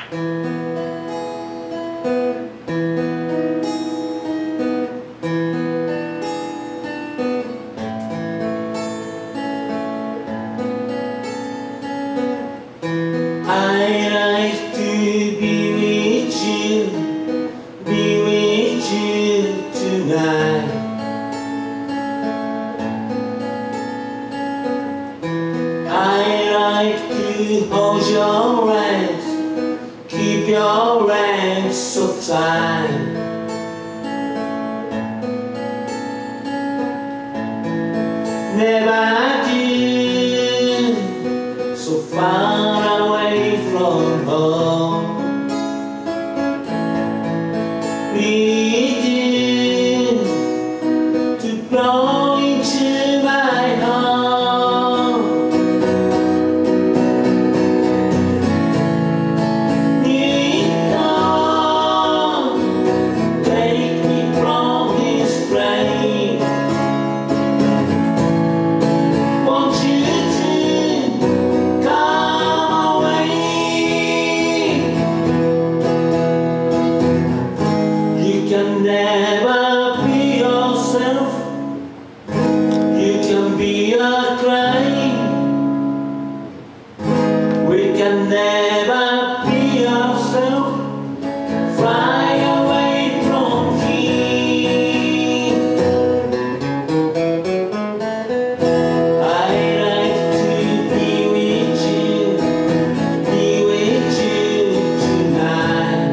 Hold your hands, keep your hands so tight. Never did, so far away from home. We did to blow into my home. Never be yourself. You can be a crying. We can never be yourself. Fly away from here. I like to be with you tonight.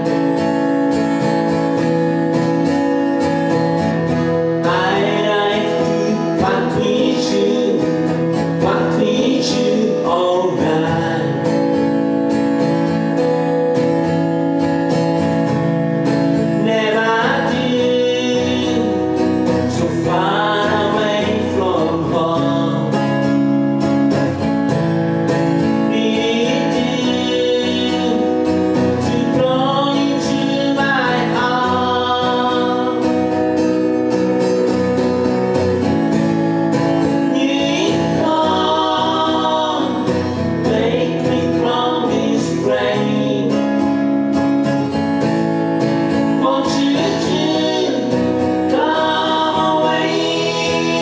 All night. Never did, so far away from home. Needed to blow into my heart.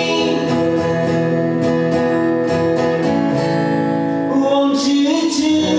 Won't you